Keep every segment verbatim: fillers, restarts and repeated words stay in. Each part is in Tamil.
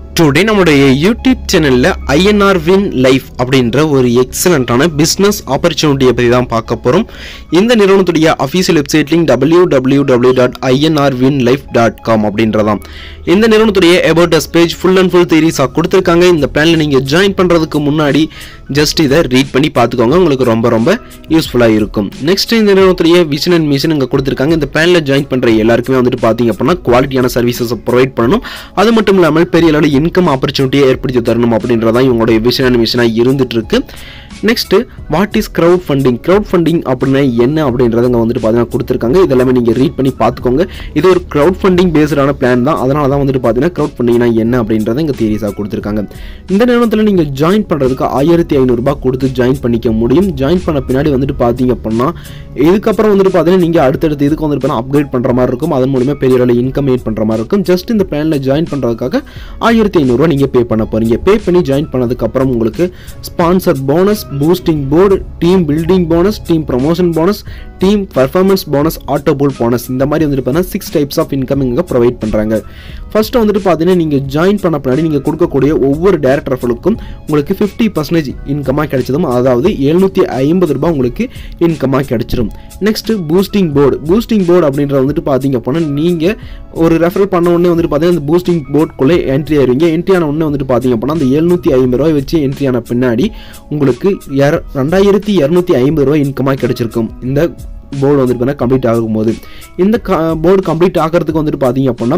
Today நம்முடைய YouTube சேனல்ல I N R Win Life அப்படின்ற ஒரு எக்ஸலன்ட்டான பிசினஸ் ஆப்பர்சூனிட்டியை பத்தி தான் பார்க்க போறோம். இந்த நிறுவனத்துடைய official website link w w w dot i n r win life dot com அப்படின்றதாம். இந்த நிறுவனத்துடைய about us page full and full theories கொடுத்திருக்காங்க. இந்த பிளான்ல நீங்க ஜாயின் பண்றதுக்கு முன்னாடி ஜஸ்ட் இத ரீட் பண்ணி பாத்துக்கோங்க. உங்களுக்கு ரொம்ப ரொம்ப யூஸ்ஃபுல்லா இருக்கும். நெக்ஸ்ட் இந்த நிறுவனத்துடைய விஷன் அண்ட் மிஷன் இங்க கொடுத்திருக்காங்க. இந்த பிளான்ல ஜாயின் பண்ற எல்லாருக்குமே வந்துட்டு பாத்தீங்க அப்படினா குவாலிட்டியான சர்வீசஸ் ப்ரொவைட் பண்ணனும். அது மட்டும் இல்லாமல் பெரிய அளவுல இன்கம் ஆப்பர்சூனிட்டியை ஏற்படுத்தி தரணும் அப்படின்றதான் இவங்களுடைய விஷன் அண்ட் மிஷனா இருந்துட்டு இருக்கு. Next what is crowd funding crowd funding அப்படின்னா என்ன அப்படின்றத இங்க வந்துட்டு பாத்தீங்கன்னா கொடுத்திருக்காங்க. இதெல்லாம் நீங்க ரீட் பண்ணி பாத்துக்கோங்க. இது ஒரு கிரவுட் ஃபண்டிங் பேஸ்டான பிளான் தான். அதனால தான் வந்துட்டு பாத்தீங்கன்னா கிரவுட் ஃபண்டிங்னா என்ன அப்படின்றத இங்க தியரிஸா கொடுத்திருக்காங்க. இந்த நிறுவனத்துல நீங்க ஜாயின் பண்றதுக்கு ஆயிரத்தி ஐநூறு ரூபாய் கொடுத்து ஜாயின் பண்ணிக்க முடியும். ஜாயின் பண்ண பின்னாடி வந்துட்டு பாத்தீங்க அப்படின்னா இதுக்கப்புறம் வந்துட்டு பாத்தீங்கன்னா நீங்க அடுத்தடுத்து இதுக்கு வந்துட்டு பாத்தீங்கன்னா அப்கிரேட் பண்ற மாதிரி இருக்கும். அதன் மூலமா பெரிய அளவுல இன்கம் ஏட் பண்ற மாதிரி இருக்கும். ஜஸ்ட் இந்த பிளான்ல ஜாயின் பண்றதுக்காக ஆயிரத்தி ஐநூறு ரூபாய் நீங்க பே பண்ண போறீங்க. பே பண்ணி ஜாயின் பண்ணதுக்கு அப்புறம் உங்களுக்கு sponsor bonus, boosting board, team building bonus, team promotion bonus, team performance bonus, auto bull bonus இந்த மாதிரி வந்துட்டு பார்த்தீங்கன்னா six types of income இங்க ப்ரொவைட் பண்றாங்க. ஃபர்ஸ்ட் வந்துட்டு பார்த்தீங்கன்னா நீங்க ஜாயின் பண்ண பின்னாடி நீங்க கொடுக்கக்கூடிய ஒவ்வொரு டைரக்டர் ரெஃபரலுக்கும் உங்களுக்கு fifty percent இன்கமா கிடைச்சதும், அதாவது எழுநூத்தி ஐம்பது ரூபாய் உங்களுக்கு இன்கமா கிடைச்சிரும். Next boosting board boosting board அப்படின்றது வந்துட்டு பாத்தீங்க அப்படின்னா நீங்க ஒரு ரெஃபரல் பண்ண உடனே வந்துட்டு பாத்தீங்கன்னா அந்த பூஸ்டிங் போர்டுக்குள்ளே என்ட்ரி ஆயிருவீங்க. என்ட்ரி ஆன உடனே வந்துட்டு பாத்தீங்க அப்படின்னா அந்த எழுநூத்தி ஐம்பது ரூபாய் வச்சு என்ட்ரி ஆன பின்னாடி உங்களுக்கு ரெண்டாயிரத்தி இருநூத்தி ஐம்பது ரூபாய் இன்கமா கிடைச்சிருக்கும். இந்த போர்டு வந்துட்டு கம்ப்ளீட் ஆகும்போது இந்த போர்டு கம்ப்ளீட் ஆகிறதுக்கு வந்துட்டு பாத்தீங்க அப்படின்னா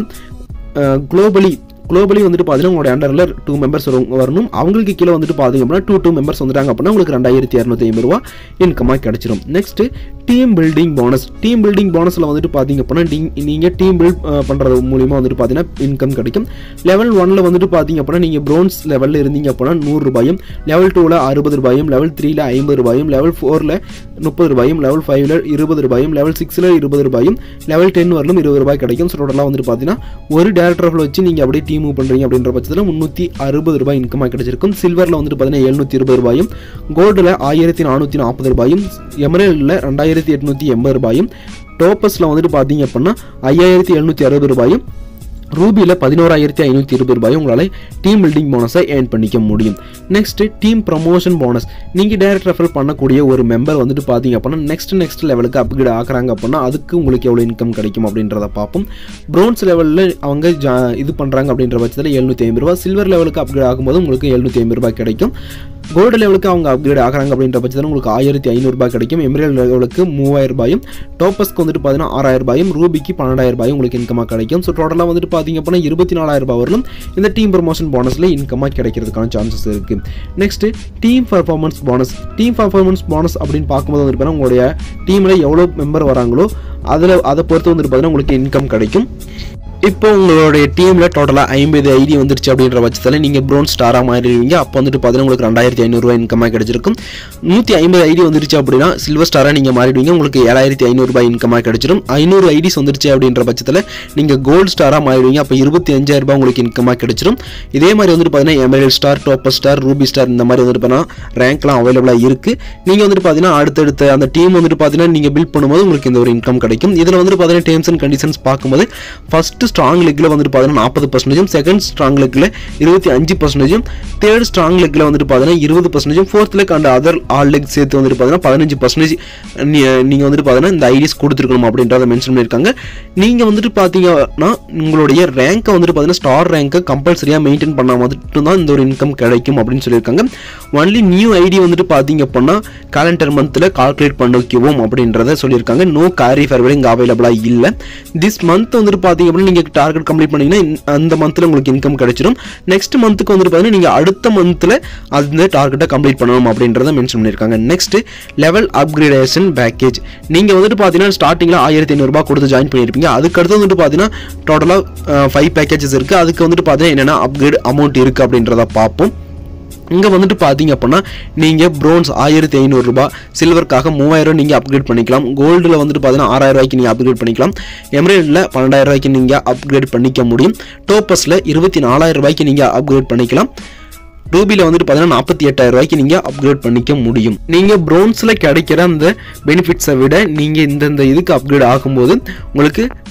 குளோபலி குளோபலி வந்துட்டு பார்த்தீங்கன்னா உங்களுடைய அண்டரில் டூ மெம்பர்ஸ் வரணும். அவங்களுக்கு கீழே வந்துட்டு பார்த்தீங்க அப்படின்னா டூ டூ மெம்பர்ஸ் வந்துட்டாங்க அப்படின்னா உங்களுக்கு ரெண்டாயிரத்தி இரநூத்தி ஐம்பது ரூபா இன்கமாக கிடைச்சிரும். Next team building bonus team building போனஸில் வந்துட்டு பார்த்தீங்க அப்படின்னா நீங்கள் டீம் பில்ட் பண்ணுறது மூலியமாக வந்துட்டு பார்த்தீங்கன்னா இன்கம் கிடைக்கும். லெவல் ஒன்ல வந்துட்டு பார்த்தீங்க அப்படின்னா நீங்கள் ப்ரோன்ஸ் லெவலில் இருந்தீங்க அப்படின்னா நூறு ரூபாயும், லெவல் டூவில் அறுபது ரூபாயும், லெவல் த்ரீல ஐம்பது ரூபாயும், லெவல் ஃபோரில் முப்பது ரூபாயும், லெவல் ஃபைவ்ல இருபது ரூபாயும், லெவல் சிக்ஸில் இருபது ரூபாயும், லெவல் டென் வரலும் இருபது ரூபாய் கிடைக்கும். ஸோ டோட்டலாக வந்துட்டு பார்த்தீங்கன்னா ஒரு டேரக்டர் வச்சு நீங்கள் அப்படியே டீம் மூவ் பண்றீங்க அப்படின்ற பட்சத்தில் முன்னூத்தி அறுபது ரூபாய் இன்கமா கிடைச்சிருக்கும். சில்வர்ல வந்துட்டு பார்த்தீங்கன்னா எழுநூத்தி இருபது ரூபாயும், கோல்டுல ஆயிரத்தி நானூத்தி நாற்பது ரூபாயும், எமரல்ட்ல ரெண்டாயிரத்தி எட்நூத்தி எண்பது ரூபாயும், டோப்பஸ்ல வந்துட்டு பாத்தீங்க அப்படின்னா ஐயாயிரத்தி எழுநூத்தி அறுபது ரூபாயும், ரூபியில் பதினோராயிரத்தி ஐநூற்றி இருபது ரூபாய் உங்களால் டீம் பில்டிங் போனஸை ஏர்ன் பண்ணிக்க முடியும். நெக்ஸ்ட் டீம் ப்ரமோஷன் போனஸ் நீங்கள் டைரக்ட் ரெஃபர் பண்ணக்கூடிய ஒரு மெம்பர் வந்துட்டு பார்த்தீங்க அப்படின்னா நெக்ஸ்ட் நெக்ஸ்ட் லெவலுக்கு அப்கிரேட் ஆகிறாங்க அப்படின்னா அதுக்கு உங்களுக்கு எவ்வளோ இன்கம் கிடைக்கும் அப்படின்றத பார்ப்போம். ப்ரோன்ஸ் லெவலில் அவங்க ஜா இது பண்ணுறாங்க அப்படின்ற பட்சத்தில் எழுநூற்றி ஐம்பது ரூபா, சில்வர் லெவலுக்கு அப்கிரேட் ஆகும்போது உங்களுக்கு எழுநூற்றி ஐம்பது ரூபாய் கிடைக்கும். கோல்டு லெவலுக்கு அவங்க அப்கிரேட் ஆகிறாங்க அப்படின்ற பட்சத்தில் உங்களுக்கு ஆயிரத்தி ஐநூறு ரூபாய் கிடைக்கும். எமரல்ட் லெவலுக்கு மூவாயிரம் ரூபாயும், டோப்பஸ்க்கு வந்துட்டு பார்த்தீங்கன்னா ஆறாயிரம் ரூபாயும், ரூபிக்கு பன்னெண்டாயிரம் ரூபாயும் உங்களுக்கு இன்கமாக கிடைக்கும். ஸோ டோட்டலாக வந்துட்டு பார்த்தீங்க அப்படின்னா இருபத்தி நாலாயிரம் ரூபாய் வரலும் இந்த டீம் ப்ரமோஷன் போனஸ்ல இன்கமாக கிடைக்கிறதுக்கான சான்சஸ் இருக்கு. Next team performance bonus team performance bonus அப்படின்னு பார்க்கும்போது வந்துட்டு பார்த்தீங்கன்னா உங்களுடைய டீம்ல எவ்வளோ மெம்பர் வராங்களோ அதில் அதை பொறுத்து வந்துட்டு பார்த்தீங்கன்னா உங்களுக்கு இன்கம் கிடைக்கும். இப்போ உங்களுடைய டீம்ல டோட்டலா ஐம்பது ஐடி வந்துருச்சு அப்படின்ற பட்சத்தில் நீங்க ப்ரோன் ஸ்டாரா மாறிடுவீங்க. அப்போ வந்துட்டு பார்த்தீங்கன்னா உங்களுக்கு ரெண்டாயிரத்தி ஐநூறு ரூபாய் இன்கமா கிடைச்சிருக்கும். நூத்தி ஐம்பது ஐடி வந்துருச்சு அப்படின்னா சில்வர் ஸ்டாரா நீங்க மாறிடுவீங்க. உங்களுக்கு ஏழாயிரத்தி ஐநூறு ரூபாய் இன்கமா கிடைச்சிடும். ஐநூறு ஐடிஸ் வந்துருச்சு அப்படின்ற பட்சத்தில் நீங்க கோல்டு ஸ்டாரா மாறிடுவீங்க. அப்போ இருபத்தி அஞ்சாயிரம் ரூபாய் உங்களுக்கு இன்கமா கிடைச்சிடும். இதே மாதிரி வந்துட்டு பார்த்தீங்கன்னா emerald star, topper star, ruby star இந்த மாதிரி வந்துட்டு பார்த்தீங்கன்னா ரேங்க்லாம் அவைலபிளா இருக்கு. நீங்க வந்துட்டு பார்த்தீங்கன்னா அடுத்தடுத்த அந்த டீம் வந்துட்டு பார்த்தீங்கன்னா நீங்க பில்ட் பண்ணும்போது உங்களுக்கு இந்த ஒரு இன்கம் கிடைக்கும். இதுல வந்துட்டு பார்த்தீங்கன்னா டேர்ம்ஸ் அண்ட் கண்டிஷன்ஸ் பார்க்கும்போது ஃபர்ஸ்ட் ஸ்ட்ராங் லெக்ல வந்துட்டு பார்த்தீங்கன்னா நாற்பது பர்சன்டேஜ், செகண்ட் ஸ்ட்ராங் லெக்ல இருபத்தி அஞ்சு பர்சன்டேஜ், தேர்ட் ஸ்ட்ராங் லெக்ல வந்துட்டு பார்த்தீங்கன்னா இருபது percentage, fourth leg and other all leg சேர்த்து வந்துட்டு பார்த்தீங்கன்னா பதினஞ்சு பர்சன்டேஜ் நீங்க வந்துட்டு பார்த்தீங்கன்னா இந்த ஐடிஸ் கொடுத்துருக்கணும் அப்படின்றத மென்ஷன் பண்ணியிருக்காங்க. நீங்க வந்துட்டு பார்த்தீங்கன்னா உங்களுடைய ரேங்கை வந்துட்டு பார்த்தீங்கன்னா ஸ்டார் ரேங்கை கம்பல்சரியா மெயின்டைன் பண்ணா மட்டும் தான் இந்த ஒரு இன்கம் கிடைக்கும் அப்படின்னு சொல்லியிருக்காங்க. ஒன்லி நியூ ஐடி வந்துட்டு பார்த்தீங்க அப்படின்னா கேலண்டர் மந்த்ல கால்குலேட் பண்ணிக்குவோம் அப்படின்றத சொல்லியிருக்காங்க. நோ கேரி ஃபார்வர்ட் இங்க அவைலபிளா இல்ல. திஸ் மந்த் வந்துட்டு பார்த்தீங்க அப்படின்னா நீங்க டார்கெட் கம்ப்ளீட் பண்ணீங்கன்னா அந்த மந்த்ல உங்களுக்கு இன்கம் கிடைச்சிடும். நெக்ஸ்ட் மந்த்துக்கு வந்துட்டு பார்த்தீங்கன்னா நீங்க அடுத்த மந்த்ல அந்த டார்கெட்டை கம்ப்ளீட் பண்ணணும் அப்படின்றத மென்ஷன் பண்ணியிருக்காங்க. நெக்ஸ்ட் லெவல் அப்கிரேடேஷன் பேக்கேஜ் நீங்க வந்துட்டு பார்த்தீங்கன்னா ஸ்டார்டிங்ல ஆயிரத்தி ஐநூறு ரூபாய் கொடுத்து ஜாயின் பண்ணியிருப்பீங்க. அதுக்கு அடுத்து வந்துட்டு பார்த்தீங்கன்னா டோட்டலா ஃபைவ் பேக்கேஜஸ் இருக்கு. அதுக்கு வந்துட்டு பார்த்தீங்கன்னா என்னென்ன அப்கிரேட் அமௌண்ட் இருக்கு அப்படின்றத பார்ப்போம். இங்க வந்துட்டு பாத்தீங்க அப்படின்னா நீங்க ப்ரோன்ஸ் ஆயிரத்தி ஐநூறு ரூபாய், சில்வர்க்காக மூவாயிரம் நீங்க அப்கிரேட் பண்ணிக்கலாம். கோல்டுல வந்துட்டு பாத்தீங்கன்னா ஆறாயிரம் ரூபாய்க்கு நீங்க அப்கிரேட் பண்ணிக்கலாம். எமரல்ட்ல பன்னெண்டாயிரம் ரூபாய்க்கு நீங்க அப்கிரேட் பண்ணிக்க முடியும். டோப்பஸ்ல இருபத்தி நாலாயிரம் ரூபாய்க்கு நீங்க அப்கிரேட் பண்ணிக்கலாம். ரூபியில் வந்துட்டு பார்த்தீங்கன்னா நாற்பத்தி எட்டாயிரம் ரூபாய்க்கு நீங்கள் அப்கிரேட் பண்ணிக்க முடியும். நீங்கள் ப்ரோன்ஸில் கிடைக்கிற அந்த பெனிஃபிட்ஸை விட நீங்கள் இந்தந்த இதுக்கு அப்கிரேட் ஆகும்போது உங்களுக்கு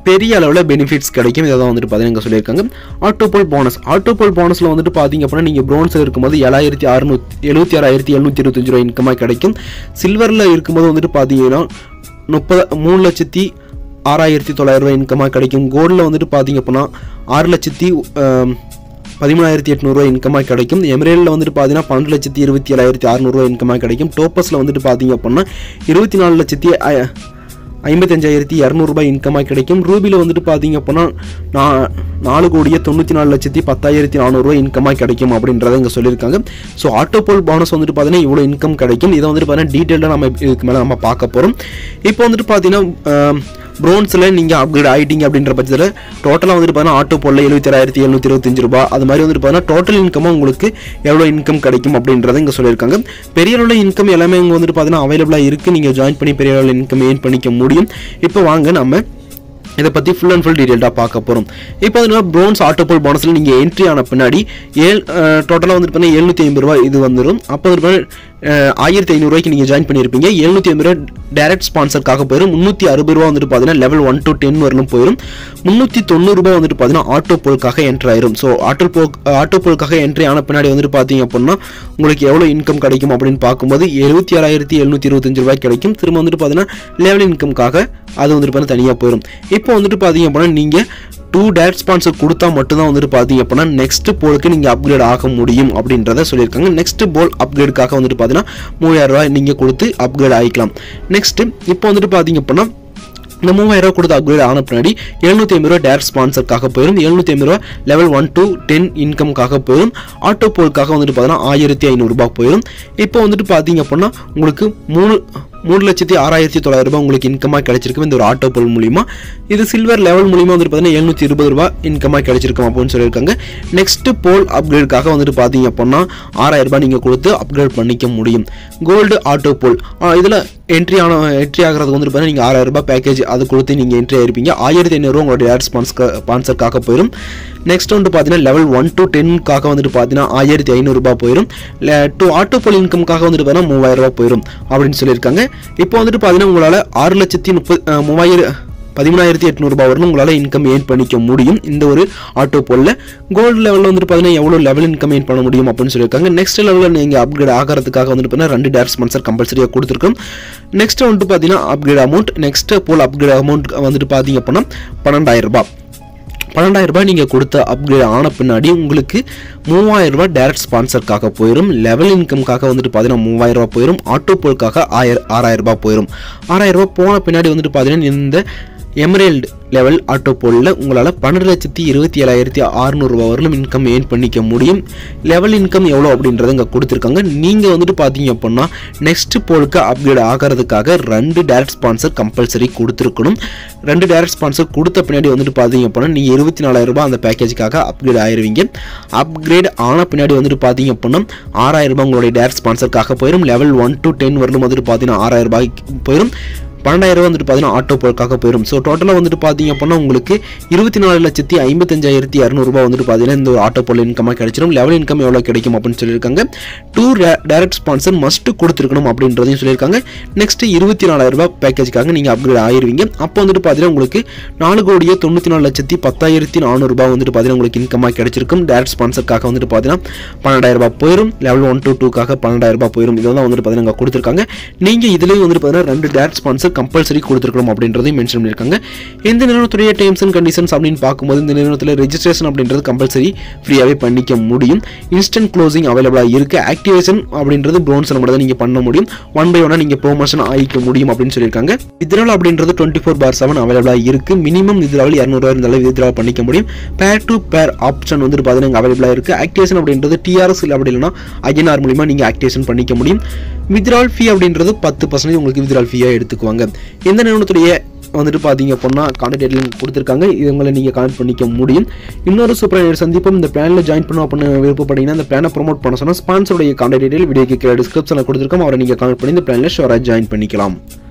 பெரிய அளவில் பெனிஃபிட்ஸ் கிடைக்கும். இதை தான் வந்துட்டு பார்த்தீங்கன்னா சொல்லியிருக்காங்க. ஆட்டோபோல் போனஸ் ஆட்டோபோல் போனஸில் வந்துட்டு பார்த்தீங்க அப்படின்னா நீங்கள் ப்ரோன்ஸில் இருக்கும்போது ஏழாயிரத்தி அறுநூத்தி எழுபத்தி ஆறாயிரத்தி எழுநூற்றி இருபத்தஞ்சு ரூபா இன்கமாக கிடைக்கும். சில்வரில் இருக்கும்போது வந்துட்டு பார்த்தீங்கன்னா முப்பது மூணு லட்சத்தி ஆறாயிரத்தி தொள்ளாயிரம் ரூபாய் இன்கமாக கிடைக்கும். கோல்டில் வந்துட்டு பார்த்தீங்க அப்படின்னா ஆறு லட்சத்தி பதிமூணாயிரத்தி எட்நூறுவா இன்கமாக கிடைக்கும். எமரேலில் வந்துட்டு பார்த்தீங்கன்னா பன்னெண்டு லட்சத்தி இருபத்தி ஏழாயிரத்தி அறுநூறுவா இன்கமாக கிடைக்கும். டோப்பஸில் வந்துட்டு பார்த்தீங்க அப்படின்னா இருபத்தி நாலு லட்சத்தி ஐம்பத்தஞ்சாயிரத்தி இரநூறுபா இன்கமாக கிடைக்கும். ரூபியில் வந்துட்டு பார்த்தீங்க அப்படின்னா நான் நாலு கோடியே தொண்ணூற்றி நாலு லட்சத்தி பத்தாயிரத்தி நானூறுரூவா இன்கமாக கிடைக்கும் அப்படின்றத இங்கே சொல்லியிருக்காங்க. ஸோ ஆட்டோபோல் போனஸ் வந்துட்டு பார்த்தீங்கன்னா இவ்வளோ இன்கம் கிடைக்கும். இதை வந்துட்டு பார்த்தீங்கன்னா டீட்டெயிலாக நம்ம இதுக்கு மேலே நம்ம பார்க்க போகிறோம். இப்போ வந்துட்டு பார்த்தீங்கன்னா ப்ரோன்ஸில் நீங்கள் அப்கிரேட் ஆகிட்டீங்க அப்படின்ற பட்சத்தில் டோட்டலாக வந்துட்டு பார்த்தீங்கன்னா ஆட்டோ போலில் எழுபத்தி ஏழாயிரத்தி எழுநூற்றி இருபத்தஞ்சு ரூபா அது மாதிரி வந்துட்டு பார்த்தீங்கன்னா டோட்டல் இன்கமாக உங்களுக்கு எவ்வளோ இன்கம் கிடைக்கும் அப்படின்றத இங்கே சொல்லியிருக்காங்க. பெரிய அளவில் இன்கம் எல்லாமே இங்கே வந்துட்டு பார்த்தீங்கன்னா அவைலபிளாக இருக்குது. நீங்கள் ஜாயின் பண்ணி பெரிய அளவில் இன்கம் ஏர்ன் பண்ணிக்க முடியும். இப்போ வாங்க நம்ம இதை பற்றி ஃபுல் அண்ட் ஃபுல் டீட்டெயில்டாக பார்க்க போகிறோம். இப்போ வந்து ப்ரோன்ஸ் ஆட்டோபோல் போனஸில் நீங்கள் என்ட்ரி ஆன பின்னாடி ஏழு டோட்டலாக வந்துட்டு பார்த்தீங்கன்னா எழுநூற்றி ஐம்பது ரூபா இது வந்துடும். அப்போ வந்து ஆயிரத்தி ஐநூறுரூவாய்க்கு நீங்கள் ஜாயின் பண்ணியிருப்பீங்க. எழுநூற்றி ஐம்பது ரூபா டேரக்ட் ஸ்பான்சருக்காக போயிடும். முந்நூற்றி அறுபது ரூபா வந்துட்டு பார்த்தீங்கன்னா லெவல் ஒன் டு டென் வரலும் போயிடும். முந்நூற்றி தொண்ணூறு ரூபாய் வந்துட்டு பார்த்தீங்கன்னா ஆட்டோபோலுக்காக என்ட்ரி ஆயிரும். ஸோ ஆட்டோ ஆட்டோபோலுக்காக என்ட்ரி ஆன பின்னாடி வந்துட்டு பார்த்தீங்க அப்படின்னா உங்களுக்கு எவ்வளோ இன்கம் கிடைக்கும் அப்படின்னு பார்க்கும்போது எழுபத்தி ஏழாயிரத்தி எழுநூற்றி இருபத்தஞ்சு ரூபாய் கிடைக்கும். திரும்ப வந்துட்டு பார்த்தீங்கன்னா லெவல் இன்கம்காக அது வந்துட்டு பார்த்தீங்கன்னா தனியாக போயிடும். இப்போ வந்துட்டு பார்த்தீங்க அப்படின்னா நீங்கள் டூ டேரக்ட் ஸ்பான்சர் கொடுத்தா மட்டும்தான் வந்துட்டு பார்த்தீங்க அப்படின்னா நெக்ஸ்ட் போலுக்கு நீங்கள் அப்கிரேட் ஆக முடியும் அப்படின்றத சொல்லியிருக்காங்க. நெக்ஸ்ட் போல் அப்கிரேடுக்காக வந்துட்டு பார்த்தீங்கன்னா மூவாயிரம் ரூபாய் நீங்கள் கொடுத்து அப்கிரேட் ஆகிக்கலாம். நெக்ஸ்ட் இப்போ வந்துட்டு பார்த்தீங்க அப்படின்னா இந்த மூவாயிரம் ரூபா கொடுத்து அப்கிரேட் ஆன பின்னாடி எழுநூற்றி ஐம்பது ரூபா டேரக்ட் ஸ்பான்சருக்காக போயிடும். எழுநூற்றி ஐம்பது ரூபா லெவல் ஒன் டு டென் இன்கம்காக போயிடும். ஆட்டோ போலுக்காக வந்துட்டு பார்த்தீங்கன்னா ஆயிரத்தி ஐநூறுரூபா போயிடும். இப்போ வந்துட்டு பார்த்தீங்க அப்படின்னா உங்களுக்கு மூணு மூணு லட்சத்தி ஆறாயிரத்தி தொள்ளாயிரம் ரூபாய் உங்களுக்கு இன்கமாக கிடைச்சிருக்கும் இந்த ஒரு ஆட்டோ போல் மூலிமா. இது சில்வர் லெவல் மூலிமா வந்துட்டு பார்த்தீங்கன்னா எழுநூற்றி இருபது ரூபாய் இன்கமாக கிடைச்சிருக்கும் அப்படின்னு சொல்லியிருக்காங்க. நெக்ஸ்ட் போல் அப்கிரேடுக்காக வந்துட்டு பார்த்தீங்க அப்படின்னா ஆறாயிரம் ரூபாய் நீங்கள் கொடுத்து அப்கிரேட் பண்ணிக்க முடியும். கோல்டு ஆட்டோ போல் இதில் என்ட்ரி ஆன என்ட்ரி ஆகிறது வந்துட்டு பார்த்தீங்கன்னா நீங்கள் ஆறாயிரம் ரூபாய் பேக்கேஜ் அது கொடுத்து நீங்கள் என்ட்ரி ஆயிருப்பீங்க. ஆயிரத்தி ஐநூறுரூவா உங்களோட டேரக்ட் ஸ்பான்சர் ஸ்பான்சருக்காக போயிடும். நெக்ஸ்ட் வந்து பார்த்தீங்கன்னா லெவல் ஒன் டு டென்னுக்காக வந்துட்டு பார்த்தீங்கன்னா ஆயிரத்தி ஐநூறுரூபா போயிடும். டூ ஆட்டோ போல் இன்கம்காக வந்துட்டு பார்த்தீங்கன்னா மூவாயிரம் ரூபாய் போயிடும் அப்படின்னு சொல்லியிருக்காங்க. இப்போ வந்துட்டு பார்த்தீங்கன்னா உங்களால் ஆறு லட்சத்தி முப்பது மூவாயிரம் பதிமூணாயிரத்தி எட்நூறுபா வரணும் உங்களால் இன்கம் ஏர்ன் பண்ணிக்க முடியும் இந்த ஒரு ஆட்டோ போலில். கோல்டு லெவலில் வந்துட்டு பார்த்தீங்கன்னா எவ்வளோ லெவல் இன்கம் ஏர்ன் பண்ண முடியும் அப்படின்னு சொல்லியிருக்காங்க. நெக்ஸ்ட் லெவலில் நீங்கள் அப்கிரேட் ஆகிறதுக்காக வந்துட்டு பார்த்தீங்கன்னா ரெண்டு டேரக்ட் ஸ்பான்சர் கம்பல்சரியாக கொடுத்துருக்கோம். நெக்ஸ்ட் வந்துட்டு பார்த்தீங்கன்னா upgrade amount next pool upgrade amount வந்துட்டு பார்த்தீங்க அப்படின்னா பன்னெண்டாயிரம் ரூபாய் பன்னெண்டாயிரம் ரூபாய் நீங்கள் கொடுத்த அப்கிரேட் ஆன பின்னாடி உங்களுக்கு மூவாயிரம் ரூபாய் டேரக்ட் ஸ்பான்சருக்காக போயிடும். லெவல் இன்கம்காக வந்துட்டு பார்த்தீங்கன்னா மூவாயிரம் ரூபாய் போயிடும். ஆட்டோ போலுக்காக ஆயிரம் ஆறாயிரம் ரூபாய் போயிடும். ஆறாயிரம் ரூபாய் போன பின்னாடி வந்துட்டு பார்த்தீங்கன்னா இந்த எமரேல்டு லெவல் ஆட்டோ போலில் உங்களால் பன்னெண்டு லட்சத்தி இருபத்தி ஏழாயிரத்தி அறுநூறுவா வரலும் இன்கம் ஏர்ன் பண்ணிக்க முடியும். லெவல் இன்கம் எவ்வளோ அப்படின்றத இங்கே கொடுத்துருக்காங்க. நீங்கள் வந்துட்டு பார்த்தீங்க அப்படின்னா நெக்ஸ்ட் போலுக்கு அப்கிரேட் ஆகிறதுக்காக ரெண்டு டேரக்ட் ஸ்பான்சர் கம்பல்சரி கொடுத்துருக்கணும். ரெண்டு டேரக்ட் ஸ்பான்சர் கொடுத்த பின்னாடி வந்துட்டு பார்த்தீங்க அப்படின்னா நீங்கள் இருபத்தி நாலாயிரம் ரூபாய் அந்த பேக்கேஜுக்காக அப்கிரேட் ஆயிருவீங்க. அப்கிரேட் ஆன பின்னாடி வந்துட்டு பார்த்தீங்க அப்படின்னா ஆறாயிரம் ரூபாய் உங்களுடைய டேரக்ட் ஸ்பான்சருக்காக போயிடும். லெவல் ஒன் டு டென் வரலும் வந்துட்டு பார்த்தீங்கன்னா ஆறாயிரம் ரூபாய்க்கு போயிடும். பன்னெண்டாயிரம் ரூபா வந்துட்டு பார்த்தீங்கன்னா ஆட்டோ போலுக்காக போயிடும். ஸோ டோட்டலாக வந்துட்டு பார்த்தீங்க அப்படின்னா உங்களுக்கு இருபத்தி நாலு லட்சத்தி ஐம்பத்தஞ்சாயிரத்தி இரநூறுபா வந்துட்டு பார்த்தீங்கன்னா இந்த ஒரு ஆட்டோ போல் இன்கமாக கிடைச்சிடும். லெவல் இன்கம் எவ்வளோ கிடைக்கும் அப்படின்னு சொல்லியிருக்காங்க. டூ டேரக்ட் ஸ்பான்சர் மஸ்ட் கொடுத்துருக்கணும் அப்படின்றதையும் சொல்லியிருக்காங்க. நெக்ஸ்ட் இருபத்தி நாலாயிரம் ரூபாய் பேக்கேஜுக்காக நீங்கள் அப்கிரேட் ஆயிருவீங்க. அப்போ வந்துட்டு பார்த்தீங்கன்னா உங்களுக்கு நாலு கோடியே தொண்ணூற்றி நாலு லட்சத்தி பத்தாயிரத்தி நானூறுபா வந்துட்டு பார்த்தீங்கன்னா உங்களுக்கு இன்கமாக கிடைச்சிருக்கும். டேரக்ட் ஸ்பான்சருக்காக வந்துட்டு பார்த்தீங்கன்னா பன்னெண்டாயிரம் ரூபாய் போயிடும். லெவல் ஒன் டூ டூக்காக பன்னெண்டாயிரம் ரூபாய் போயிடும். இதெல்லாம் வந்துட்டு பார்த்தீங்கன்னா கொடுத்துருக்காங்க. நீங்கள் இதுலேயும் வந்துட்டு பார்த்தீங்கன்னா ரெண்டு டேரக்ட் ஸ்பான்சர் கம்பல்சரி கொடுத்துருக்கணும் அப்படின்றதையும் மென்ஷன் பண்ணியிருக்காங்க. இந்த நிறுவனத்துடைய டேர்ம்ஸ் அண்ட் கண்டிஷன்ஸ் அப்படின்னு பார்க்கும்போது இந்த நிறுவனத்தில் ரெஜிஸ்ட்ரேஷன் அப்படின்றது கம்பல்சரி ஃப்ரீயாகவே பண்ணிக்க முடியும். இன்ஸ்டன்ட் க்ளோசிங் அவைலபிளாக இருக்குது. ஆக்டிவேஷன் அப்படின்றது ப்ரோன்ஸில் மட்டும் தான் நீங்கள் பண்ண முடியும். ஒன் பை ஒன்னாக நீங்கள் ப்ரோமோஷன் ஆகிக்க முடியும் அப்படின்னு சொல்லியிருக்காங்க. வித்ட்ராவல் அப்படின்றது டுவெண்ட்டி ஃபோர் பார் செவன் அவைலபிளாக இருக்குது. மினிமம் வித்ட்ராவல் இரநூறுவா இருந்தாலும் வித்ட்ரா பண்ணிக்க முடியும். பேர் டு பேர் ஆப்ஷன் வந்துட்டு பார்த்தீங்கன்னா அவைலபிளாக இருக்குது. ஆக்டிவேஷன் அப்படின்றது டிஆர்எஸ் இல்லை அப்படி இல்லைனா ஐஎன்ஆர் மூலிமா நீங்கள் ஆக்டிவேஷன் பண்ணிக்க முடியும். வித்ட்ராவல் ஃபீ அப்படின்றது பத்து பர்சன்டேஜ் உங்களுக்கு வித்ட்ராவல் ஃபீயாக எடுத்துக்குவாங்க. எந்த நிறுவனத்துடைய வந்துட்டு பார்த்தீங்க அப்படின்னா கான்டாக்ட் லிங்க் கொடுத்துருக்காங்க. இவங்களை நீங்கள் கனெக்ட் பண்ணிக்க முடியும். இன்னொரு சூப்பர் சந்திப்பும் இந்த பிளானில் ஜாயின் பண்ணணும் அப்படின்னு விருப்பப்பட்டீங்கன்னா இந்த பிளானை ப்ரோமோட் பண்ண சொன்னால் ஸ்பான்சருடைய கான்டாக்ட் டீடைல் வீடியோக்கு கீழே டிஸ்கிரிப்ஷனில் கொடுத்துருக்கோம். அவரை நீங்கள் கனெக்ட் பண்ணி இந்த பிளானில் ஷோராக ஜாயின் பண்ணிக்கலாம்.